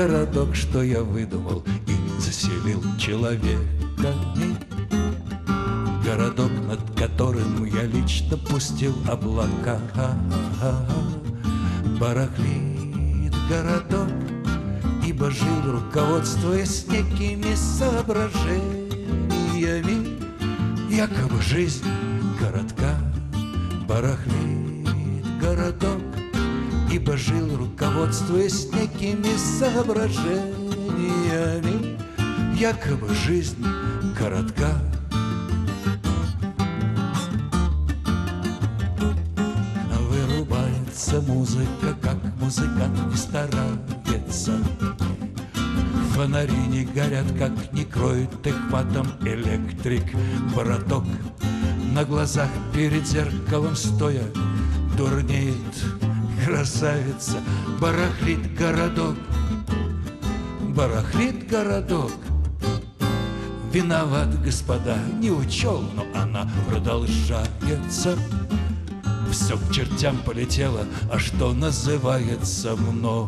городок, что я выдумал и заселил человеками. Городок, над которым я лично пустил облака. Барахлит городок, ибо жил, руководствуясь некими соображениями. Якобы жизнь городка. Барахлит городок, ибо жил, руководствуясь некими соображениями. Якобы жизнь коротка. Вырубается музыка, как музыкант не старается. Фонари не горят, как не кроет их матом электрик. Браток на глазах перед зеркалом стоя дурнеет красавица. Барахлит городок, барахлит городок. Виноват, господа, не учел, но она продолжается. Все к чертям полетело, а что называется мной,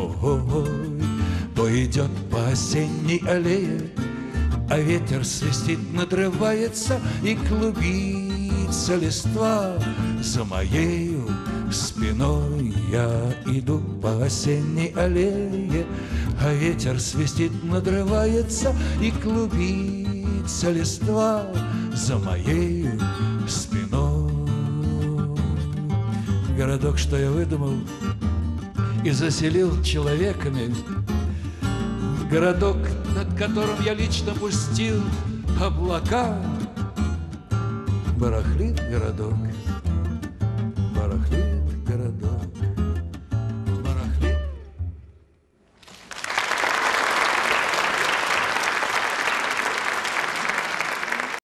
то идет по осенней аллее, а ветер свистит, надрывается, и клубится листва. За моею спиной я иду по осенней аллее, а ветер свистит, надрывается, и клубится листва. За моею спиной. Городок, что я выдумал и заселил человеками. Городок, над которым я лично пустил облака. Барахлит городок.